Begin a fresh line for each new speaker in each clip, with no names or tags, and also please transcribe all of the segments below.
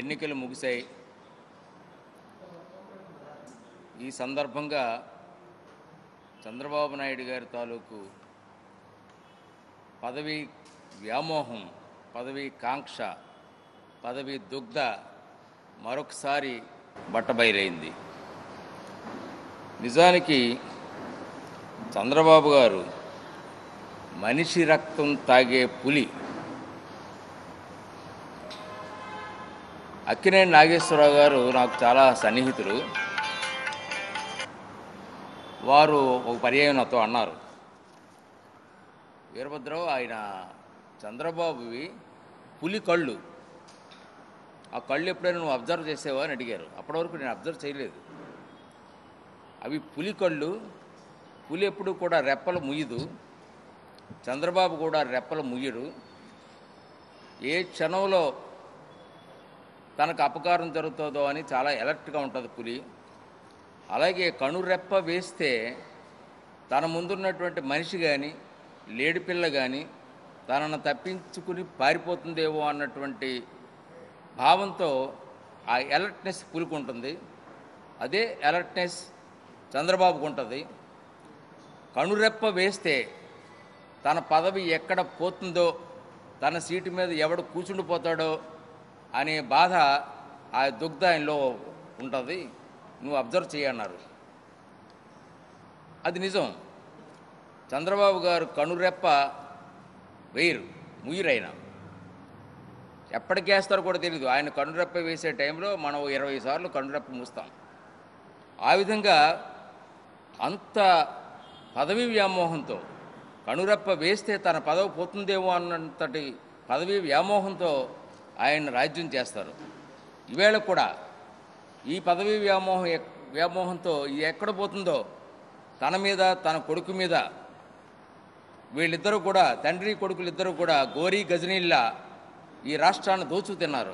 ఎన్నికలు ముగిశాయి. ఈ సందర్భంగా చంద్రబాబు నాయుడు గారి తాలూకు పదవి వ్యామోహం, పదవి కాంక్ష, పదవి దుగ్ధ మరొకసారి బట్టబయలైంది. నిజానికి చంద్రబాబు గారు మనిషి రక్తం తాగే పులి. అక్కినేని నాగేశ్వరరావు గారు నాకు చాలా సన్నిహితులు. వారు ఒక పర్యాయం నాతో అన్నారు, వీరభద్రరావు, ఆయన చంద్రబాబువి పులి కళ్ళు, ఆ కళ్ళు ఎప్పుడైనా నువ్వు అబ్జర్వ్ చేసావా అని అడిగారు. అప్పటి వరకు నేను అబ్జర్వ్ చేయలేదు. అవి పులి కళ్ళు. పులి ఎప్పుడు కూడా రెప్పలు ముయ్యదు, చంద్రబాబు కూడా రెప్పలు ముయ్యడు. ఏ క్షణంలో తనకు అపకారం జరుగుతుందో అని చాలా అలర్ట్గా ఉంటుంది పులి. అలాగే కనురెప్ప వేస్తే తన ముందున్నటువంటి మనిషి కానీ లేడిపిల్ల కానీ తనను తప్పించుకుని పారిపోతుందేమో అన్నటువంటి భావంతో ఆ అలర్ట్నెస్ పులికి ఉంటుంది. అదే అలర్ట్నెస్ చంద్రబాబుకు ఉంటుంది. కనురెప్ప వేస్తే తన పదవి ఎక్కడ పోతుందో, తన సీటు మీద ఎవడు కూర్చుండిపోతాడో అనే బాధ, ఆ దుగ్ధ ఆయనలో ఉంటుంది. నువ్వు అబ్జర్వ్ చేయన్నారు. అది నిజం. చంద్రబాబు గారు కనురెప్ప వేయరు, ముయ్యరైనా. ఎప్పటికి వేస్తారో కూడా తెలియదు. ఆయన కనురెప్ప వేసే టైంలో మనం 20 సార్లు కనురెప్ప మూస్తాం. ఆ విధంగా అంత పదవీ వ్యామోహంతో, కనురెప్ప వేస్తే తన పదవి పోతుందేమో అన్నంతటి పదవీ వ్యామోహంతో ఆయన రాజ్యం చేస్తారు. ఈవేళ కూడా ఈ పదవీ వ్యామోహంతో ఇది ఎక్కడ పోతుందో, తన మీద, తన కొడుకు మీద, వీళ్ళిద్దరూ కూడా, తండ్రి కొడుకులిద్దరూ కూడా గోరీ గజనీల్లా ఈ రాష్ట్రాన్ని దోచు తిన్నారు.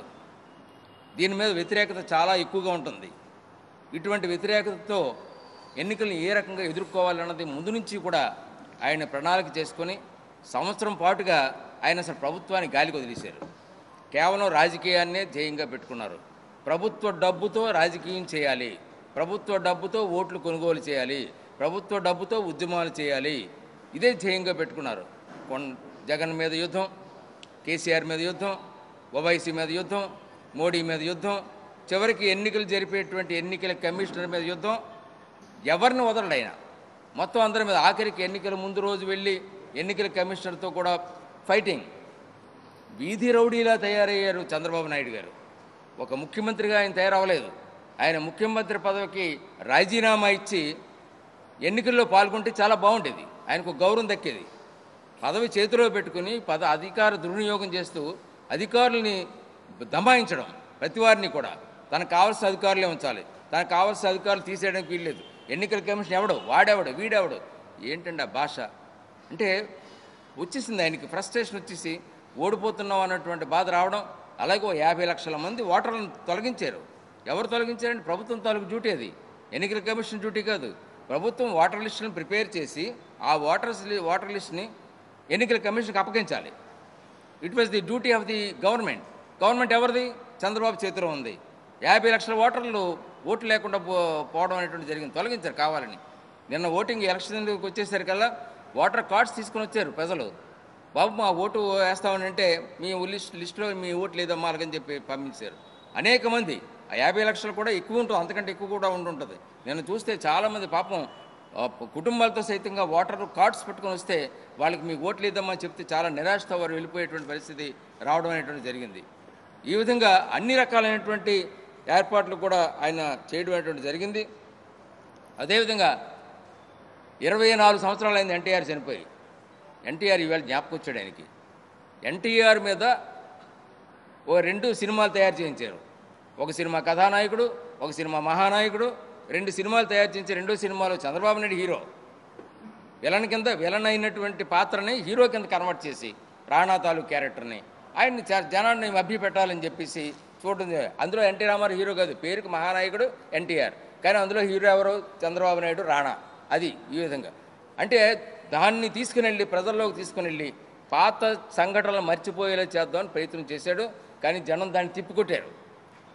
దీని మీద వ్యతిరేకత చాలా ఎక్కువగా ఉంటుంది. ఇటువంటి వ్యతిరేకతతో ఎన్నికలను ఏ రకంగా ఎదుర్కోవాలన్నది ముందు నుంచి కూడా ఆయన ప్రణాళిక చేసుకొని సంవత్సరం పాటుగా ఆయన అసలు ప్రభుత్వాన్ని గాలికి వదిలేశారు. కేవలం రాజకీయాన్నే ధ్యేయంగా పెట్టుకున్నారు. ప్రభుత్వ డబ్బుతో రాజకీయం చేయాలి, ప్రభుత్వ డబ్బుతో ఓట్లు కొనుగోలు చేయాలి, ప్రభుత్వ డబ్బుతో ఉద్యమాలు చేయాలి, ఇదే ధ్యేయంగా పెట్టుకున్నారు. జగన్ మీద యుద్ధం, కేసీఆర్ మీద యుద్ధం, ఓవైసీ మీద యుద్ధం, మోడీ మీద యుద్ధం, చివరికి ఎన్నికలు జరిపేటువంటి ఎన్నికల కమిషనర్ మీద యుద్ధం. ఎవరిని వదలడు ఆయన, మొత్తం అందరి మీద. ఆఖరికి ఎన్నికల ముందు రోజు వెళ్ళి ఎన్నికల కమిషనర్తో కూడా ఫైటింగ్. వీధి రౌడీలా తయారయ్యారు చంద్రబాబు నాయుడు గారు. ఒక ముఖ్యమంత్రిగా ఆయన తయారవ్వలేదు. ఆయన ముఖ్యమంత్రి పదవికి రాజీనామా ఇచ్చి ఎన్నికల్లో పాల్గొంటే చాలా బాగుండేది, ఆయనకు గౌరవం దక్కేది. పదవి చేతిలో పెట్టుకుని అధికార దుర్వినియోగం చేస్తూ అధికారులని దమాయించడం, ప్రతి వారిని కూడా తనకు కావాల్సిన అధికారులే ఉంచాలి, తనకు కావాల్సిన అధికారులు తీసేయడానికి వీల్లేదు. ఎన్నికల కమిషన్ ఎవడు, వాడెవడు, వీడెవడు, ఏంటండి ఆ భాష అంటే వచ్చేసింది. ఆయనకి ఫ్రస్ట్రేషన్ వచ్చేసి ఓడిపోతున్నాం అన్నటువంటి బాధ రావడం. అలాగే 50 లక్షల మంది ఓటర్లను తొలగించారు. ఎవరు తొలగించారంటే ప్రభుత్వం తాలూకు డ్యూటీ అది, ఎన్నికల కమిషన్ డ్యూటీ కాదు. ప్రభుత్వం ఓటర్ లిస్టులను ప్రిపేర్ చేసి ఆ ఓటర్ లిస్ట్ని ఎన్నికల కమిషన్కి అప్పగించాలి. It was the duty of the government. Government ఎవరిది? చంద్రబాబు చేతిలో ఉంది. 50 లక్షల ఓటర్లు ఓట్లు లేకుండా పోవడం అనేటువంటి జరిగింది, తొలగించారు కావాలని. నిన్న ఓటింగ్ ఎలక్షన్కి వచ్చేసరికల్లా ఓటర్ కార్డ్స్ తీసుకుని వచ్చారు ప్రజలు. బాబు మా ఓటు వేస్తామని అంటే మీ లిస్టులో మీ ఓటు లేదమ్మా అలాగని చెప్పి పంపించారు. అనేక మంది, ఆ 50 లక్షలు కూడా ఎక్కువ ఉంటుంది, అంతకంటే ఎక్కువ కూడా ఉంటుంటుంది. నేను చూస్తే చాలామంది పాపం కుటుంబాలతో సైతంగా ఓటర్ కార్డ్స్ పెట్టుకొని వస్తే వాళ్ళకి మీ ఓట్లు లేదమ్మా చెప్తే చాలా నిరాశతో వారు వెళ్ళిపోయేటువంటి పరిస్థితి రావడం అనేటువంటి జరిగింది. ఈ విధంగా అన్ని రకాలైనటువంటి ఏర్పాట్లు కూడా ఆయన చేయడం అనేటువంటి జరిగింది. అదేవిధంగా 24 సంవత్సరాలైంది ఎన్టీఆర్ చనిపోయి. ఎన్టీఆర్ ఈవేళ జ్ఞాపకం వచ్చాడు ఆయనకి. ఎన్టీఆర్ మీద 2 సినిమాలు తయారు చేయించారు. ఒక సినిమా కథానాయకుడు, ఒక సినిమా మహానాయకుడు. 2 సినిమాలు తయారు చేయించి 2 సినిమాలో చంద్రబాబు నాయుడు హీరో. విలన్ అయినటువంటి పాత్రని హీరో కింద కన్వర్ట్ చేసి రాణా తాలూకు క్యారెక్టర్ని ఆయన్ని జనాన్ని మభ్య పెట్టాలని చెప్పేసి చూడడం. అందులో ఎన్టీ రామారావు హీరో కాదు, పేరుకి మహానాయకుడు ఎన్టీఆర్, కానీ అందులో హీరో ఎవరు? చంద్రబాబు నాయుడు, రాణా. అది ఈ విధంగా అంటే దాన్ని తీసుకుని వెళ్ళి ప్రజల్లోకి తీసుకుని వెళ్ళి పాత సంఘటనలు మర్చిపోయేలా చేద్దామని ప్రయత్నం చేశాడు. కానీ జనం దాన్ని తిప్పికొట్టారు.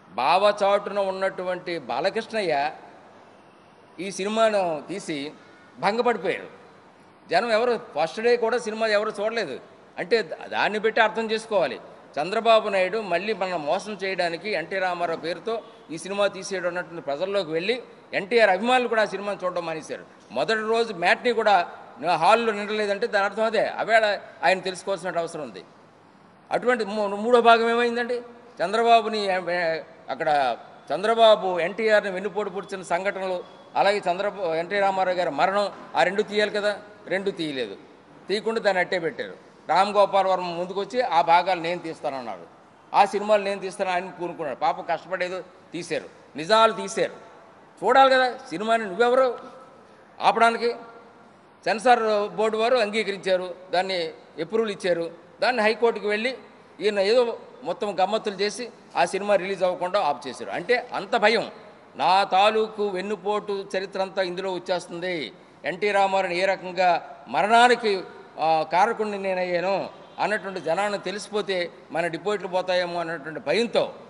బావచాటున ఉన్నటువంటి బాలకృష్ణయ్య ఈ సినిమాను తీసి భంగపడిపోయారు. జనం ఎవరు ఫస్ట్ డే కూడా సినిమా ఎవరు చూడలేదు. అంటే దాన్ని బట్టి అర్థం చేసుకోవాలి. చంద్రబాబు నాయుడు మళ్ళీ మనం మోసం చేయడానికి ఎన్టీ రామారావు పేరుతో ఈ సినిమా తీసేయడం అన్నటువంటి ప్రజల్లోకి వెళ్ళి ఎన్టీఆర్ అభిమానులు కూడా ఆ సినిమాను చూడడం మానేశారు. మొదటి రోజు మ్యాట్ని కూడా హాల్లో నిండలేదంటే దాని అర్థం అదే. అవేళ ఆయన తెలుసుకోవాల్సిన అవసరం ఉంది. అటువంటి మూడో భాగం ఏమైందండి? చంద్రబాబుని అక్కడ చంద్రబాబు ఎన్టీఆర్ని వెన్నుపోటు పొడిచిన సంఘటనలు, అలాగే ఎన్టీ రామారావు గారి మరణం, ఆ రెండు తీయాలి కదా, రెండు తీయలేదు. తీయకుండా దాన్ని అట్టే పెట్టారు. రామ్ గోపాల్ వర్మ ముందుకు వచ్చి ఆ భాగాలు నేను తీస్తానన్నాడు. ఆ సినిమాలు నేను తీస్తాను ఆయన కూరుకున్నాడు. పాప కష్టపడేదో తీశారు, నిజాలు తీశారు. చూడాలి కదా సినిమాని. నువ్వెవరు ఆపడానికి? సెన్సార్ బోర్డు వారు అంగీకరించారు, దాన్ని అప్రూవల్ ఇచ్చారు. దాన్ని హైకోర్టుకి వెళ్ళి ఈయన ఏదో మొత్తం గమ్మత్తులు చేసి ఆ సినిమా రిలీజ్ అవ్వకుండా ఆఫ్ చేశారు. అంటే అంత భయం. నా తాలూకు వెన్నుపోటు చరిత్ర అంతా ఇందులో వచ్చేస్తుంది. ఎన్టీ రామారావుని ఏ రకంగా మరణానికి కారకుడిని నేనయ్యాను అన్నటువంటి జనాన్ని తెలిసిపోతే మన డిపాజిట్లు పోతాయేమో అన్నటువంటి భయంతో